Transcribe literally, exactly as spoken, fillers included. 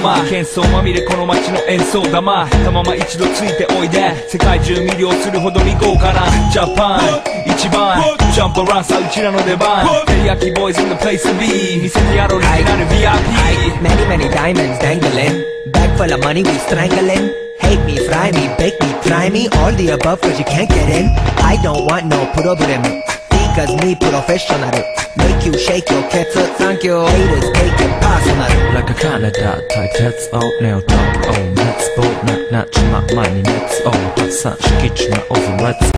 玉喧騒まみれこの街の演奏玉たまま一度ついておいで世界中魅了するほどに豪華なジャパン一番ジャンプランさうちらの出番テリヤキボーイズ in the place to be 見せてやろうリアル ブイアイピー Many many diamonds dangling Bag full of money we strangling Hate me, fry me, bake me, try me All the above cause you can't get in I don't want no problem Because me professional Make you shake your kettle Thank you Haters take it personal Like a Canada type That's all now talk Oh let's go Not not my money Let's all That's such kitchen over Let's